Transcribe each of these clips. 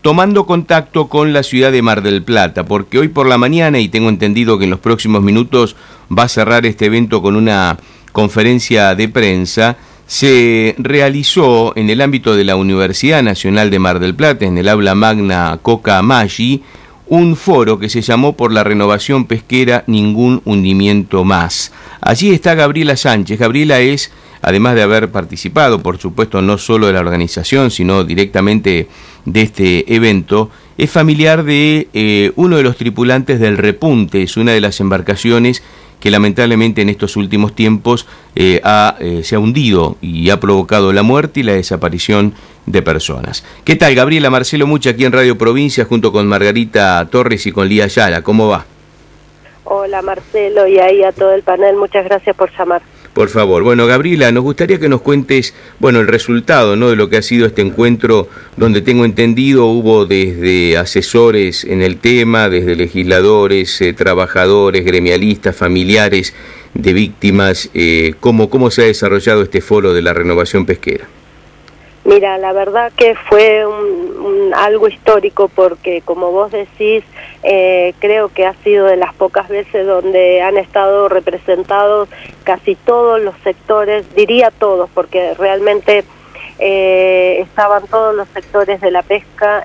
tomando contacto con la ciudad de Mar del Plata, porque hoy por la mañana, y tengo entendido que en los próximos minutos va a cerrar este evento con una conferencia de prensa, se realizó en el ámbito de la Universidad Nacional de Mar del Plata, en el aula magna Coca Maggi, un foro que se llamó Por la renovación pesquera, ningún hundimiento más. Allí está Gabriela Sánchez. Gabriela es, además de haber participado, por supuesto, no solo de la organización, sino directamente de este evento, es familiar de uno de los tripulantes del Repunte. Es una de las embarcaciones que lamentablemente en estos últimos tiempos se ha hundido y ha provocado la muerte y la desaparición de personas. ¿Qué tal, Gabriela? Marcelo Mucha aquí en Radio Provincia junto con Margarita Torres y con Lía Ayala. ¿Cómo va? Hola, Marcelo, y ahí a todo el panel. Muchas gracias por llamar. Por favor. Bueno, Gabriela, nos gustaría que nos cuentes, bueno, el resultado, ¿no?, de lo que ha sido este encuentro, donde tengo entendido hubo desde asesores en el tema, desde legisladores, trabajadores, gremialistas, familiares de víctimas. ¿Cómo se ha desarrollado este foro de la renovación pesquera? Mira, la verdad que fue algo histórico porque, como vos decís, creo que ha sido de las pocas veces donde han estado representados casi todos los sectores, diría todos, porque realmente estaban todos los sectores de la pesca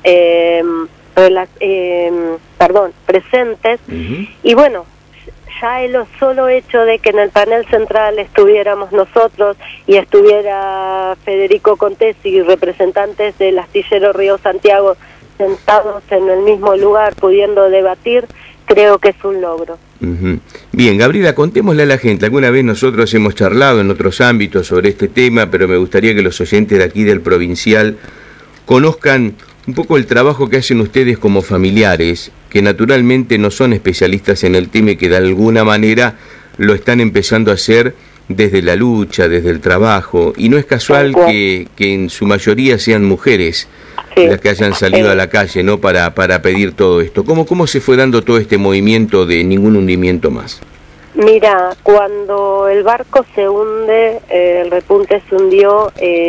presentes. Y bueno, ya el solo hecho de que en el panel central estuviéramos nosotros y estuviera Federico Contesi y representantes del astillero Río Santiago sentados en el mismo lugar pudiendo debatir, creo que es un logro. Bien, Gabriela, contémosle a la gente. Alguna vez nosotros hemos charlado en otros ámbitos sobre este tema, pero me gustaría que los oyentes de aquí del Provincial conozcan un poco el trabajo que hacen ustedes como familiares, que naturalmente no son especialistas en el tema y que de alguna manera lo están empezando a hacer desde la lucha, desde el trabajo, y no es casual que en su mayoría sean mujeres las que hayan salido a la calle, ¿no?, para pedir todo esto. ¿Cómo se fue dando todo este movimiento de ningún hundimiento más? Mira, cuando el barco se hunde, el Repunte se hundió,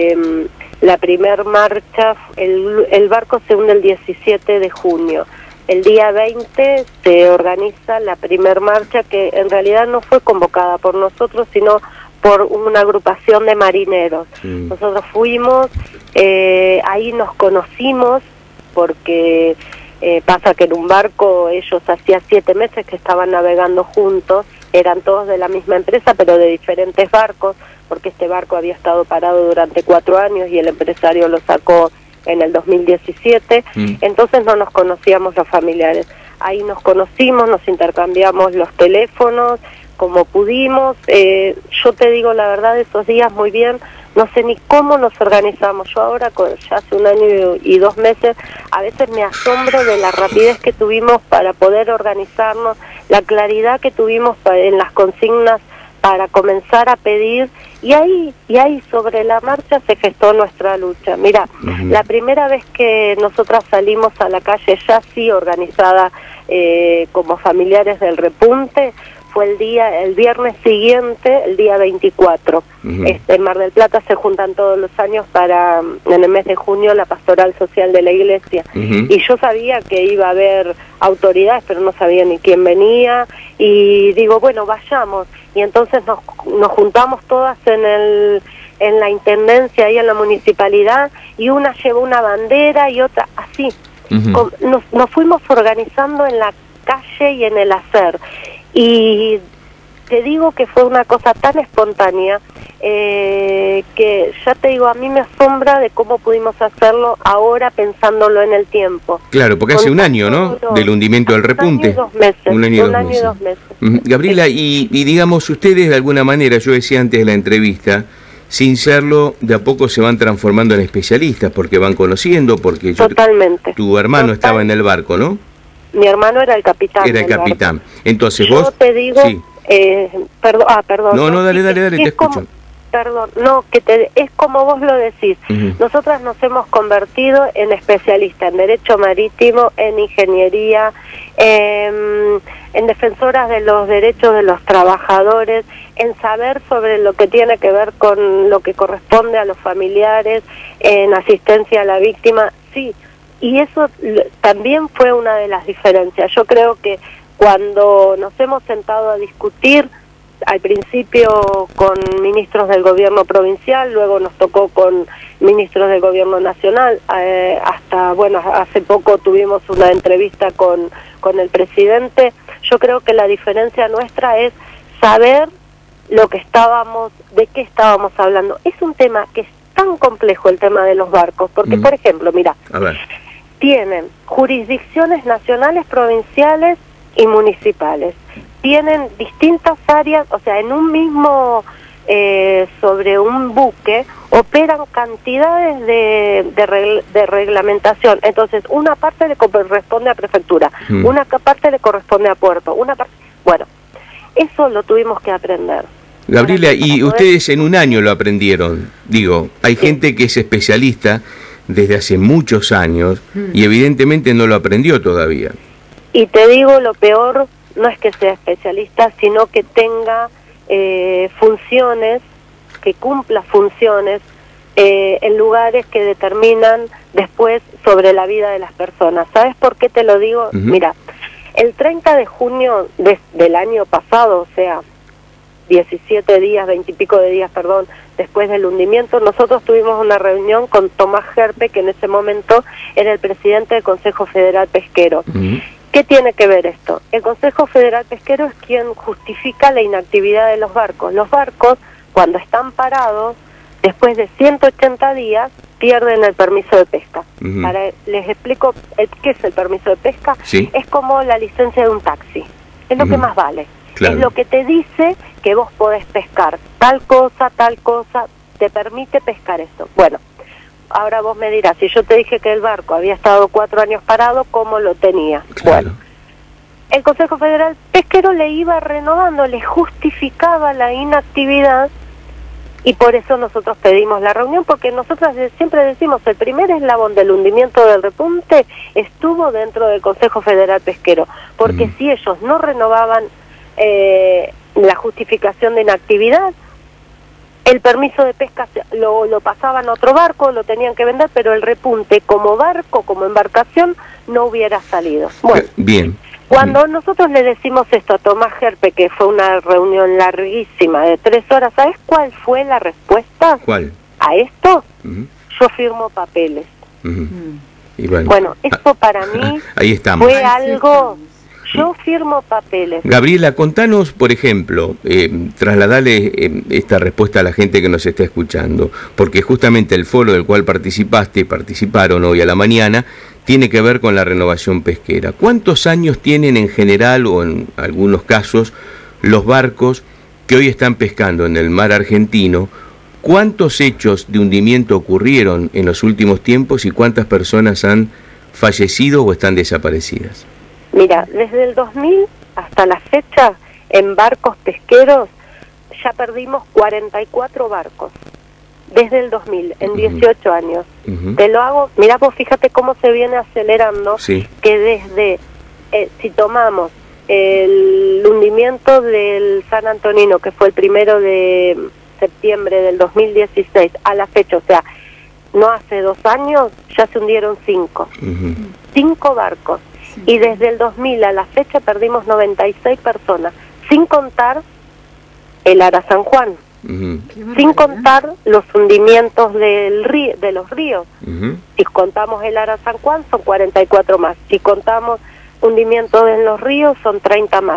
la primer marcha, el barco se hunde el 17 de junio. El día 20 se organiza la primer marcha, que en realidad no fue convocada por nosotros, sino por una agrupación de marineros. Nosotros fuimos, ahí nos conocimos, porque pasa que en un barco ellos hacía 7 meses que estaban navegando juntos, eran todos de la misma empresa, pero de diferentes barcos, porque este barco había estado parado durante 4 años y el empresario lo sacó en el 2017, entonces no nos conocíamos los familiares. Ahí nos conocimos, nos intercambiamos los teléfonos, como pudimos. Yo te digo la verdad, esos días muy bien, no sé ni cómo nos organizamos. Yo ahora, ya hace 1 año y 2 meses, a veces me asombro de la rapidez que tuvimos para poder organizarnos, la claridad que tuvimos en las consignas para comenzar a pedir, y ahí sobre la marcha se gestó nuestra lucha. Mira, la primera vez que nosotras salimos a la calle, ya sí organizada como familiares del Repunte, fue el viernes siguiente, el día 24. En Mar del Plata se juntan todos los años en el mes de junio, la pastoral social de la iglesia. Y yo sabía que iba a haber autoridades, pero no sabía ni quién venía. Y digo, bueno, vayamos. Y entonces nos juntamos todas en la intendencia y en la municipalidad, y una llevó una bandera y otra así. Nos fuimos organizando en la calle y en el hacer. Y te digo que fue una cosa tan espontánea que ya te digo, a mí me asombra de cómo pudimos hacerlo ahora pensándolo en el tiempo. Claro, porque hace un año, ¿no?, del hundimiento del Repunte. Un año y 2 meses. Gabriela, y digamos, ustedes de alguna manera, yo decía antes de la entrevista, sin serlo, de a poco se van transformando en especialistas, porque van conociendo, porque tu hermano estaba en el barco, ¿no? Mi hermano era el capitán. Era el capitán. Entonces vos... Yo te digo... Sí. Perdón. No, dale, te escucho. Es como vos lo decís. Nosotras nos hemos convertido en especialistas en derecho marítimo, en ingeniería, en defensoras de los derechos de los trabajadores, en saber sobre lo que tiene que ver con lo que corresponde a los familiares, en asistencia a la víctima. Sí, Y eso también fue una de las diferencias. Yo creo que cuando nos hemos sentado a discutir, al principio con ministros del gobierno provincial, luego nos tocó con ministros del gobierno nacional, hasta, bueno, hace poco tuvimos una entrevista con el presidente. Yo creo que la diferencia nuestra es saber de qué estábamos hablando. Es un tema que es tan complejo, el tema de los barcos, porque, por ejemplo, mira, tienen jurisdicciones nacionales, provinciales y municipales. Tienen distintas áreas, o sea, en un mismo, sobre un buque, operan cantidades de reglamentación. Entonces, una parte le corresponde a prefectura, una parte le corresponde a puerto, una parte... Bueno, eso lo tuvimos que aprender. Gabriela, y ustedes en un año lo aprendieron. Digo, hay gente que es especialista desde hace muchos años y evidentemente no lo aprendió todavía. Y te digo, lo peor no es que sea especialista, sino que tenga funciones, que cumpla funciones en lugares que determinan después sobre la vida de las personas. ¿Sabes por qué te lo digo? Mira, el 30 de junio del año pasado, o sea, 17 días, 20 y pico de días, perdón, después del hundimiento, nosotros tuvimos una reunión con Tomás Gerpe, que en ese momento era el presidente del Consejo Federal Pesquero. ¿Qué tiene que ver esto? El Consejo Federal Pesquero es quien justifica la inactividad de los barcos. Los barcos, cuando están parados, después de 180 días, pierden el permiso de pesca. Les explico qué es el permiso de pesca. Es como la licencia de un taxi. Es lo que más vale. Claro. Es lo que te dice que vos podés pescar tal cosa, te permite pescar esto. Bueno, ahora vos me dirás, si yo te dije que el barco había estado 4 años parado, ¿cómo lo tenía? Claro. Bueno, el Consejo Federal Pesquero le iba renovando, le justificaba la inactividad, y por eso nosotros pedimos la reunión, porque nosotros siempre decimos, el primer eslabón del hundimiento del repunte estuvo dentro del Consejo Federal Pesquero, porque si ellos no renovaban la justificación de inactividad, el permiso de pesca lo pasaban a otro barco, lo tenían que vender, pero el repunte como barco, como embarcación, no hubiera salido. Bueno, bien. Cuando nosotros le decimos esto a Tomás Gerpe, que fue una reunión larguísima de 3 horas, ¿sabes cuál fue la respuesta? ¿Cuál? A esto, yo firmo papeles. Y bueno, eso para mí ahí estamos. Fue algo... Yo firmo papeles. Gabriela, contanos, por ejemplo, trasladale esta respuesta a la gente que nos está escuchando, porque justamente el foro del cual participaron hoy a la mañana, tiene que ver con la renovación pesquera. ¿Cuántos años tienen en general, o en algunos casos, los barcos que hoy están pescando en el mar argentino? ¿Cuántos hechos de hundimiento ocurrieron en los últimos tiempos y cuántas personas han fallecido o están desaparecidas? Mira, desde el 2000 hasta la fecha, en barcos pesqueros, ya perdimos 44 barcos. Desde el 2000, en 18 años. Te lo hago, mira, vos fíjate cómo se viene acelerando, que desde, si tomamos el hundimiento del San Antonino, que fue el 1 de septiembre del 2016, a la fecha, o sea, no hace 2 años, ya se hundieron 5. 5 barcos. Y desde el 2000 a la fecha perdimos 96 personas, sin contar el Ara San Juan, sin contar los hundimientos de los ríos. Si contamos el Ara San Juan son 44 más, si contamos hundimientos en los ríos son 30 más.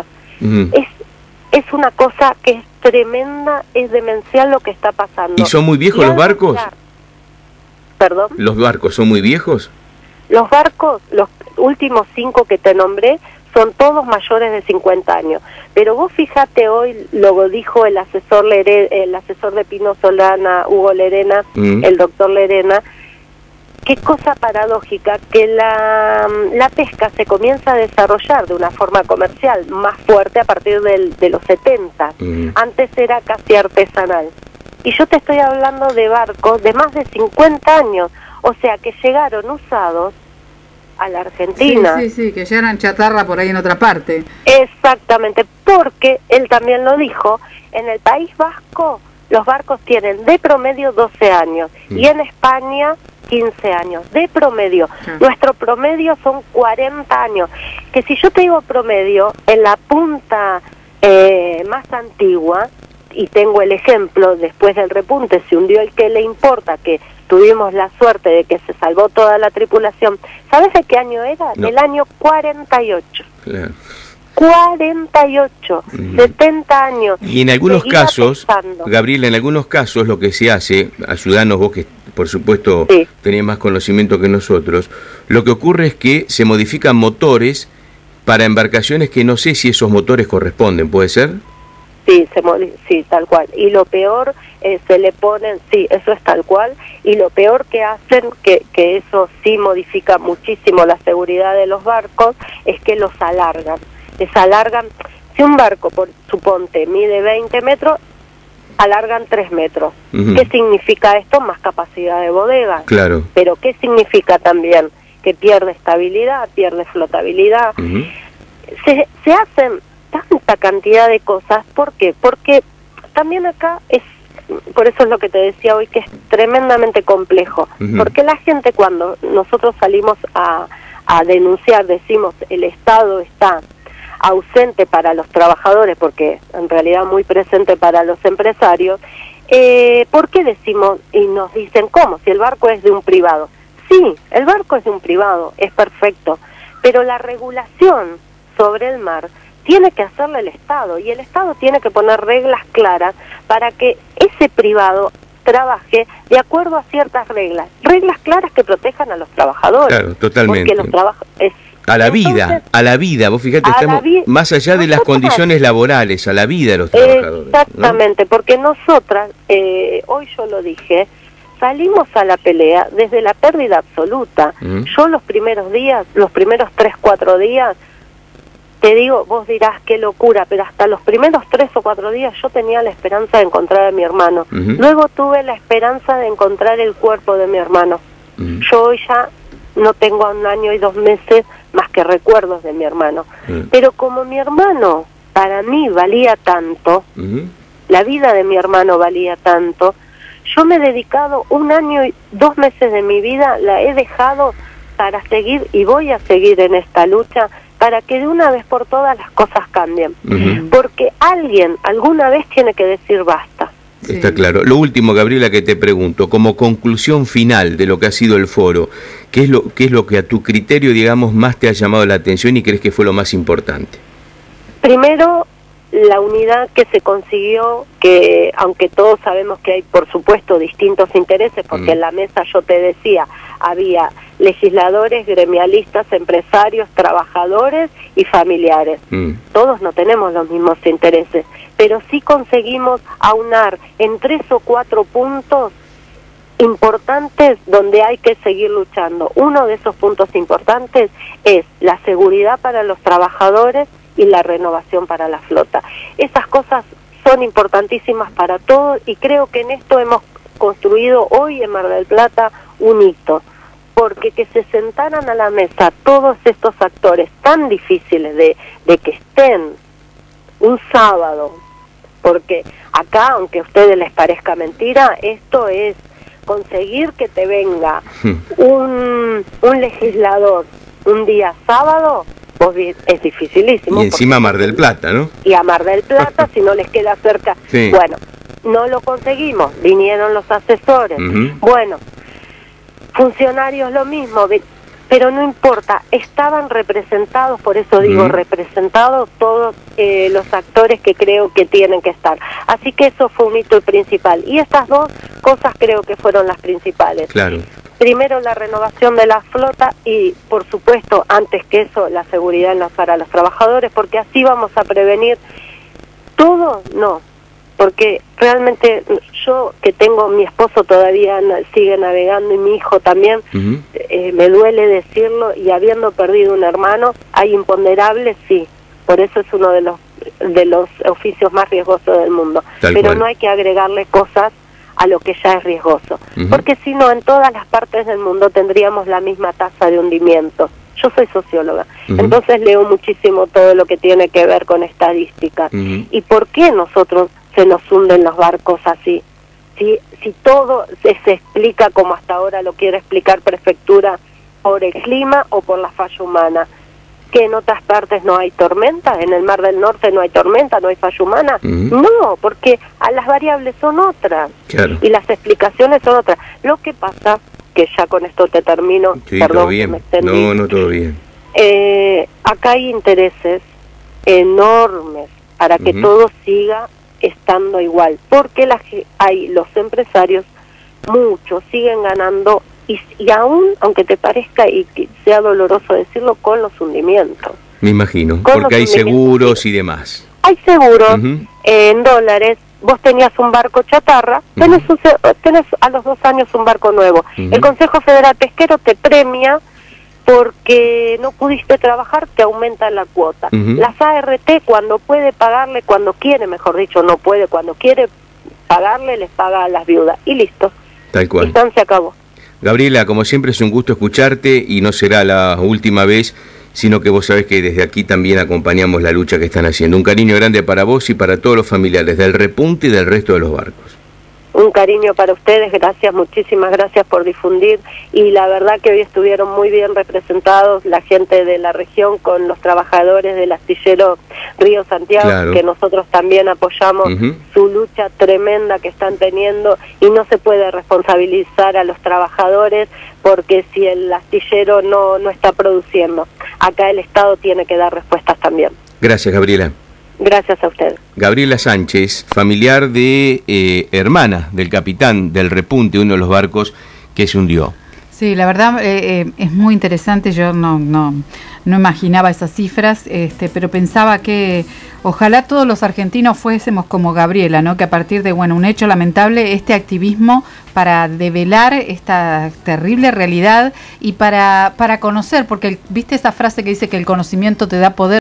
Es una cosa que es tremenda, es demencial lo que está pasando. ¿Y son muy viejos los barcos? ¿Perdón? ¿Los barcos son muy viejos? Los barcos, los últimos 5 que te nombré, son todos mayores de 50 años. Pero vos fíjate, hoy lo dijo el asesor de Pino Solana, Hugo Lerena, el doctor Lerena, qué cosa paradójica, que la pesca se comienza a desarrollar de una forma comercial más fuerte a partir de los 70. Antes era casi artesanal. Y yo te estoy hablando de barcos de más de 50 años, o sea que llegaron usados a la Argentina. Sí, que ya eran chatarra por ahí en otra parte. Exactamente, porque él también lo dijo, en el País Vasco los barcos tienen de promedio 12 años y en España 15 años, de promedio. Nuestro promedio son 40 años. Que si yo te digo promedio, en la punta más antigua, y tengo el ejemplo, después del repunte se hundió el Que Le Importa, que tuvimos la suerte de que se salvó toda la tripulación. ¿Sabes de qué año era? No. Del año 48. Claro. 48, 70 años. Y en algunos Seguía casos, pensando. Gabriela, en algunos casos lo que se hace, ayudanos vos que por supuesto Sí. tenés más conocimiento que nosotros, lo que ocurre es que se modifican motores para embarcaciones que no sé si esos motores corresponden, ¿puede ser? Sí, sí, tal cual. Y lo peor, se le ponen, sí, eso es tal cual, y lo peor que hacen, que eso sí modifica muchísimo la seguridad de los barcos, es que los alargan. Les alargan, si un barco, suponte, mide 20 metros, alargan 3 metros. ¿Qué significa esto? Más capacidad de bodega. Claro. Pero ¿qué significa también? Que pierde estabilidad, pierde flotabilidad. Se hacen tanta cantidad de cosas. ¿Por qué? Porque también acá por eso es lo que te decía hoy, que es tremendamente complejo. Porque la gente, cuando nosotros salimos a denunciar, decimos el Estado está ausente para los trabajadores, porque en realidad muy presente para los empresarios, ¿por qué decimos y nos dicen cómo? Si el barco es de un privado. Sí, el barco es de un privado, es perfecto, pero la regulación sobre el mar tiene que hacerla el Estado, y el Estado tiene que poner reglas claras para que ese privado trabaje de acuerdo a ciertas reglas claras que protejan a los trabajadores. Claro, totalmente. Porque los a la vida, vos fíjate, estamos más allá de las condiciones laborales, a la vida de los trabajadores. Exactamente, ¿no? Porque nosotras, hoy yo lo dije, salimos a la pelea desde la pérdida absoluta. Yo los primeros 3, 4 días, te digo, vos dirás qué locura, pero hasta los primeros 3 o 4 días yo tenía la esperanza de encontrar a mi hermano. Luego tuve la esperanza de encontrar el cuerpo de mi hermano. Yo hoy ya no tengo 1 año y 2 meses más que recuerdos de mi hermano. Pero como mi hermano para mí valía tanto, la vida de mi hermano valía tanto, yo me he dedicado 1 año y 2 meses de mi vida, la he dejado para seguir, y voy a seguir en esta lucha para que de una vez por todas las cosas cambien. Porque alguien alguna vez tiene que decir basta. Está claro. Lo último, Gabriela, que te pregunto, como conclusión final de lo que ha sido el foro, ¿qué es lo que a tu criterio, digamos, más te ha llamado la atención y crees que fue lo más importante? Primero, la unidad que se consiguió, que aunque todos sabemos que hay, por supuesto, distintos intereses, porque en la mesa, yo te decía, había legisladores, gremialistas, empresarios, trabajadores y familiares. Todos no tenemos los mismos intereses, pero sí conseguimos aunar en 3 o 4 puntos importantes donde hay que seguir luchando. Uno de esos puntos importantes es la seguridad para los trabajadores y la renovación para la flota. Esas cosas son importantísimas para todos, y creo que en esto hemos construido hoy en Mar del Plata un hito, porque que se sentaran a la mesa todos estos actores tan difíciles de que estén un sábado, porque acá, aunque a ustedes les parezca mentira, esto es conseguir que te venga un legislador un día sábado, es dificilísimo. Y encima a Mar del Plata, ¿no? Y a Mar del Plata, si no les queda cerca. Sí. Bueno, no lo conseguimos, vinieron los asesores. Bueno, funcionarios lo mismo, pero no importa, estaban representados, por eso digo representados todos los actores que creo que tienen que estar. Así que eso fue un hito principal. Y estas 2 cosas creo que fueron las principales. Claro. Primero, la renovación de la flota y, por supuesto, antes que eso, la seguridad para los trabajadores, porque así vamos a prevenir todo, no. Porque realmente yo, que tengo, mi esposo todavía sigue navegando y mi hijo también, me duele decirlo, y habiendo perdido un hermano, hay imponderables, sí. Por eso es uno de los oficios más riesgosos del mundo. Pero no hay que agregarle cosas a lo que ya es riesgoso, porque si no, en todas las partes del mundo tendríamos la misma tasa de hundimiento. Yo soy socióloga, entonces leo muchísimo todo lo que tiene que ver con estadística. ¿Y por qué nosotros se nos hunden los barcos así. Si todo se explica como hasta ahora lo quiere explicar Prefectura, por el clima o por la falla humana, que en otras partes no hay tormenta, en el Mar del Norte no hay tormenta, no hay falla humana. No, porque las variables son otras, claro, y las explicaciones son otras. Lo que pasa, que ya con esto te termino, sí, perdón, todo bien. me extendí. No, todo bien. Acá hay intereses enormes para que todo siga estando igual, porque los empresarios, muchos siguen ganando, y aún, aunque te parezca y que sea doloroso decirlo, con los hundimientos. Me imagino, Con porque hay los hundimientos, seguros y demás. Hay seguros en dólares. Vos tenías un barco chatarra, tenés a los 2 años un barco nuevo. El Consejo Federal Pesquero te premia porque no pudiste trabajar, te aumentan la cuota. Las ART, cuando puede pagarle, cuando quiere, mejor dicho, no puede, cuando quiere pagarle, les paga a las viudas. Y listo. Tal cual. Y se acabó. Gabriela, como siempre es un gusto escucharte, y no será la última vez, sino que vos sabés que desde aquí también acompañamos la lucha que están haciendo. Un cariño grande para vos y para todos los familiares del Repunte y del resto de los barcos. Un cariño para ustedes, gracias, muchísimas gracias por difundir, y la verdad que hoy estuvieron muy bien representados la gente de la región con los trabajadores del astillero Río Santiago, claro, que nosotros también apoyamos su lucha tremenda que están teniendo, y no se puede responsabilizar a los trabajadores porque si el astillero no está produciendo, acá el Estado tiene que dar respuestas también. Gracias, Gabriela. Gracias a usted. Gabriela Sánchez, familiar de hermana del capitán del Repunte, uno de los barcos que se hundió. Sí, la verdad es muy interesante. Yo no imaginaba esas cifras, pero pensaba que ojalá todos los argentinos fuésemos como Gabriela, ¿no? Que a partir de un hecho lamentable, este activismo para develar esta terrible realidad y para conocer, porque viste esa frase que dice que el conocimiento te da poder.